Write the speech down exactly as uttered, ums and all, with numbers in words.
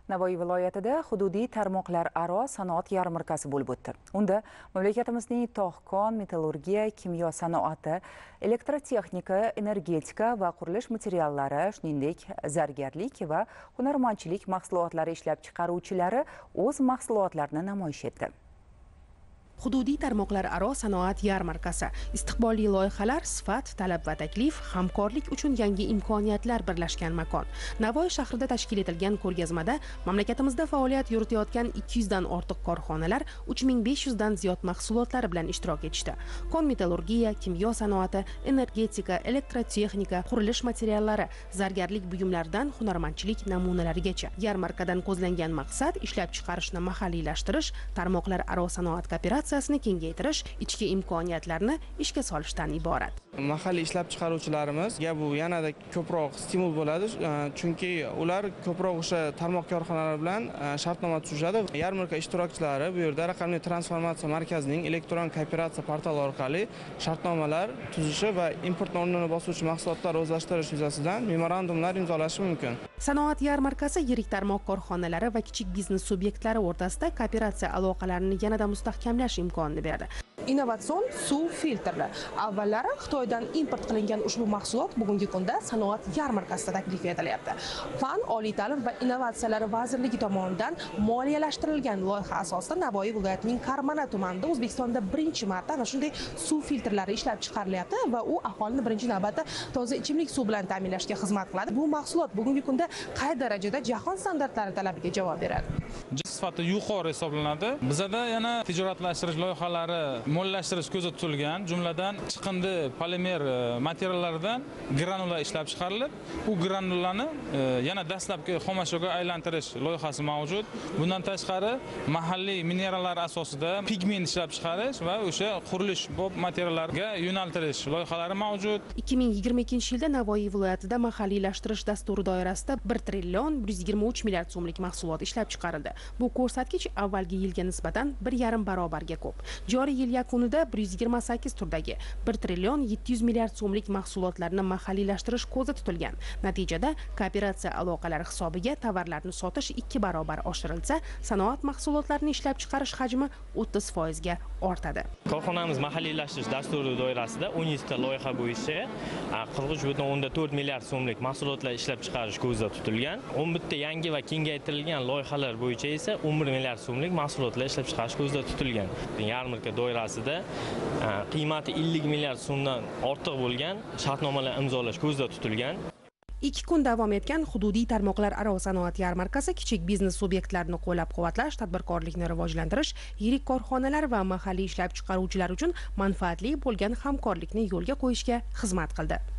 Navoiy viloyatida hududiy tarmoqlar aro sanoat yarmarkasi bo'lib o'tdi. Unda mamlakatimizning tog'-kon, metallurgiya, kimyo sanoati, elektrotexnika, energetika va qurilish materiallari, shuningdek, zargarlik va hunarmandchilik mahsulotlari ishlab chiqaruvchilari o'z mahsulotlarini namoyish etdi. Hududiy tarmoqlar aro sanoat yarmarkasi istiqbolli loyihalar, sifat, talab va taklif, hamkorlik uchun yangi imkoniyatlar birlashgan makon. Navoiy shahrida tashkil etilgan ko'rgazmada mamlakatimizda faoliyat yuritayotgan ikki yuzdan ortiq korxonalar uch ming besh yuzdan ziyod mahsulotlari bilan ishtirok etishdi. Kon metallurgiya, kimyo sanoati, energetika, elektrotexnika, qurilish materiallari, zargarlik buyumlaridan hunarmandchilik namunalarigacha. Yarmarkadan ko'zlangan maqsad ishlab chiqarishni mahalliylashtirish, tarmoqlar aro sanoat kooperatsiyasi kengaytirish, ichki imkoniyatlarni ishga solishdan iborat. Mahalliy ishlab chiqaruvchilarimizga bu yanada ko'proq stimul bo'ladi, chunki ular ko'proq o'sha tarmoq korxonalari bilan shartnoma tuzishadi. Yarmarka ishtirokchilari bu yerda raqamli transformatsiya markazining elektron kooperatsiya portali orqali shartnomalar tuzishi va import o'rnini bosuvchi mahsulotlar o'zlashtirish yuzasidan memorandumlar imzolashi mumkin. Sanoat yarmarkasi yirik tarmoq korxonalari va kichik biznes subyektlari o'rtasida kooperatsiya aloqalarini yanada mustahkamlash imkonini berdi. Innovatsion suv filtrlar. Avvallari Xitoydan import qilingan ushbu mahsulot bugungi kunda sanoat yarmarkasida taklif etilyapti. Fan, oliy ta'lim va innovatsiyalar vazirligi tomonidan moliyalashtirilgan loyiha asosida Navoiy viloyatining Karmana tumanida O'zbekistonda birinchi marta ana shunday suv filtrlari ishlab chiqarilyapti va u aholini birinchi navbatda toza ichimlik suv bilan ta'minlashga xizmat qiladi. Bu mahsulot bugungi kunda qay darajada jahon standartlari talabiga javob beradi? Sifati yuqori hisoblanadi. Bizda yana tijoratlashtirish loyihalari mollashtirish ko'zda tutilgan, jumladan chiqindi polimer materiallaridan granula ishlab chiqarilib, bu granulani yana dastlabki xomashyoga aylantirish loyihasi mavjud. Bundan tashqari mahalliy minerallar asosida pigment ishlab chiqarish va o'sha qurilish bob materiallarga yo'naltirish loyihalari mavjud. ikki ming yigirma ikkinchi yilda Navoiy viloyatida mahalliylashtirish dasturi doirasida bir trillion bir yuz yigirma uch milliard so'mlik mahsulot ishlab chiqarildi. Bu ko'rsatkich avvalgi yilga nisbatan bir yarim barobarga ko'p. Joriy yil yakunida bir yuz yigirma sakkiz turdagi bir trillion yetti yuz milliard so'mlik mahsulotlarni mahalliylashtirish ko'zda tutilgan. Natijada kooperatsiya aloqalari hisobiga tovarlarni sotish ikki barobar oshirilsa, sanoat mahsulotlarini ishlab chiqarish hajmi o'ttiz foizga ortadi. Korxonamiz mahalliylashtirish dasturi doirasida o'n yetti ta loyiha bo'yicha qirq uch butun o'ndan to'rt milliard so'mlik mahsulotlar ishlab chiqarish ko'zda tutilgan. o'n bitta yangi va kengaytirilgan loyihalar bo'yicha esa o'n bir milliard so'mlik mahsulotlar ishlab chiqarish ko'zda tutilgan. Yarmarka doirasida qiymati ellik milliard so'mdan ortiq bo'lgan shartnomalar imzolash ko'zda tutilgan. ikki kun davom etgan hududiy tarmoqlar aro sanoat yarmarkasi kichik biznes subyektlarini qo'llab-quvvatlash, tadbirkorlikni rivojlantirish, yirik korxonalar va mahalliy ishlab chiqaruvchilar uchun manfaatli bo'lgan hamkorlikni yo'lga qo'yishga xizmat qildi.